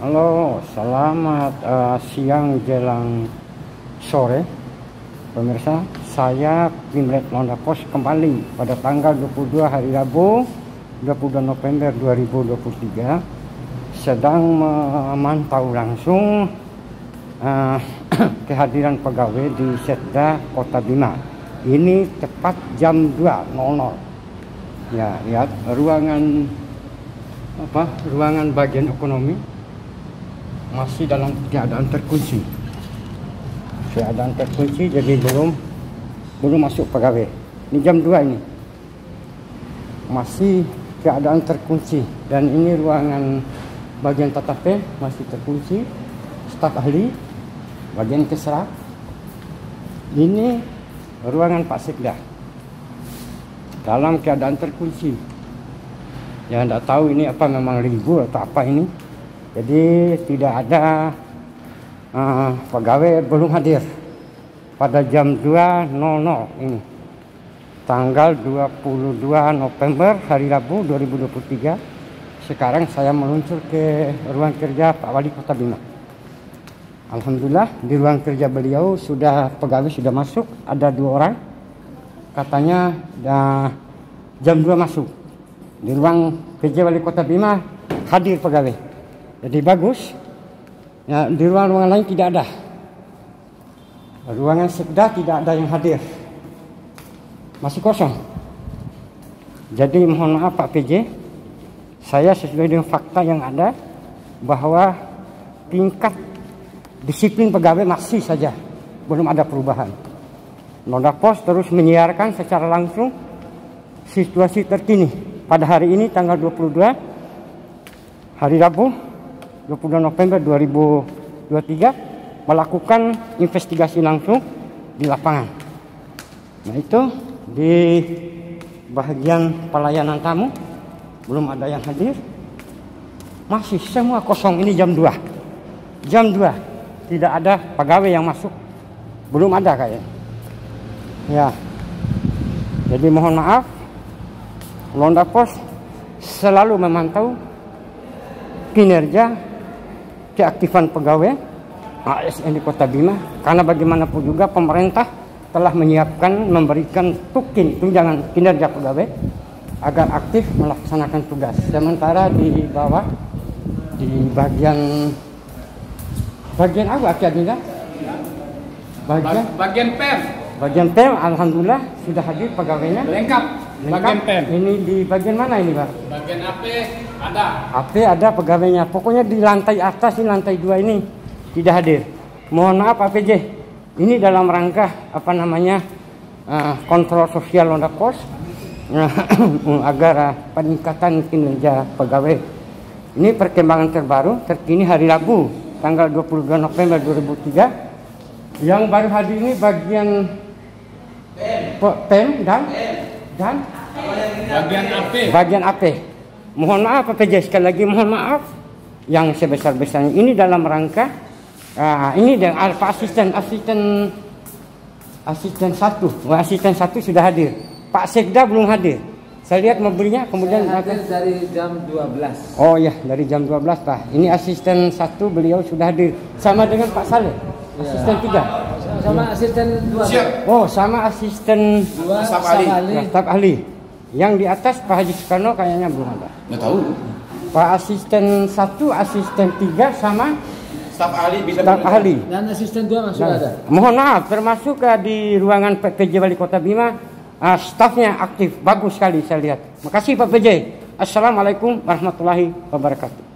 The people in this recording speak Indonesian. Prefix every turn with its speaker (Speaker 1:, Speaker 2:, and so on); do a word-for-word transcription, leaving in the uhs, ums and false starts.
Speaker 1: Halo, selamat uh, siang jelang sore. Pemirsa, saya Pimret Londa Pos kembali pada tanggal dua puluh dua hari Rabu, dua puluh dua November dua ribu dua puluh tiga, sedang memantau langsung uh, kehadiran pegawai di Setda Kota Bima. Ini tepat jam dua nol nol. Ya, lihat ruangan apa? Ruangan bagian ekonomi masih dalam keadaan terkunci. Keadaan terkunci, jadi belum belum masuk pegawai. Ini jam dua ini. Masih keadaan terkunci, dan ini ruangan bagian tata P masih terkunci. Staf ahli bagian kesra. Ini ruangan Pak Sekda dalam keadaan terkunci. Ya, tidak tahu ini apa, memang libur atau apa ini. Jadi tidak ada uh, pegawai belum hadir pada jam dua nol nol ini. Tanggal dua puluh dua November hari Rabu dua ribu dua puluh tiga. Sekarang saya meluncur ke ruang kerja Pak Wali Kota Bima. Alhamdulillah di ruang kerja beliau sudah pegawai sudah masuk, ada dua orang. Katanya dah jam dua masuk. Di ruang kerja Wali Kota Bima hadir pegawai. Jadi bagus. Ya, di ruang-ruangan lain tidak ada. Ruangan Sekda tidak ada yang hadir. Masih kosong. Jadi mohon maaf Pak P J, saya sesuai dengan fakta yang ada bahwa tingkat disiplin pegawai masih saja belum ada perubahan. Londa Pos terus menyiarkan secara langsung situasi terkini pada hari ini tanggal dua puluh dua hari Rabu dua puluh dua November dua ribu dua puluh tiga, melakukan investigasi langsung di lapangan. Nah, itu di bagian pelayanan tamu belum ada yang hadir. Masih semua kosong. Ini jam dua. Jam dua tidak ada pegawai yang masuk. Belum ada kayaknya. Ya. Jadi mohon maaf, Londa Pos selalu memantau kinerja keaktifan pegawai A S N di Kota Bima, karena bagaimanapun juga pemerintah telah menyiapkan, memberikan tukin tunjangan kinerja pegawai agar aktif melaksanakan tugas. Sementara di bawah, di bagian bagian apa akhirnya? Bagian
Speaker 2: bagian P E M.
Speaker 1: Bagian P E M alhamdulillah sudah hadir pegawainya.
Speaker 2: Lengkap.
Speaker 1: Lengkap.
Speaker 2: Bagian P E M.
Speaker 1: Ini di bagian mana ini, Pak?
Speaker 2: Bagian A P ada.
Speaker 1: A P ada pegawainya. Pokoknya di lantai atas, ini lantai dua ini tidak hadir. Mohon maaf Pak P J. Ini dalam rangka apa namanya uh, kontrol sosial Londa Pos agar uh, peningkatan kinerja pegawai. Ini perkembangan terbaru terkini hari Rabu tanggal dua puluh dua November dua ribu tiga. Yang baru hadir ini bagian P E M dan dan
Speaker 2: bagian A P.
Speaker 1: Bagian A P. Mohon maaf Pak P J, sekali lagi mohon maaf yang sebesar-besarnya. Ini dalam rangka uh, ini dengan Pak Asisten Asisten Asisten satu. Wah, Asisten satu sudah hadir. Pak Sekda belum hadir. Saya lihat mobilnya kemudian
Speaker 3: saya hadir dari jam dua belas.
Speaker 1: Oh ya, dari jam dua belas Pak. Ini Asisten satu beliau sudah hadir. Sama dengan Pak Saleh. Asisten tiga.
Speaker 3: Sama asisten dua.
Speaker 1: Oh, sama asisten
Speaker 3: dua
Speaker 2: staf ahli.
Speaker 1: staf ahli. Yang di atas Pak Haji Soekarno kayaknya belum ada.
Speaker 2: Nggak tahu.
Speaker 1: Pak asisten satu, asisten tiga sama
Speaker 2: Staf ahli bisa.
Speaker 1: staf ahli.
Speaker 3: Dan asisten dua masih
Speaker 1: Nah,
Speaker 3: ada.
Speaker 1: mohon maaf, termasuk uh, di ruangan P P J Wali Kota Bima, uh, stafnya aktif, bagus sekali saya lihat. Makasih Pak P J. Assalamualaikum warahmatullahi wabarakatuh.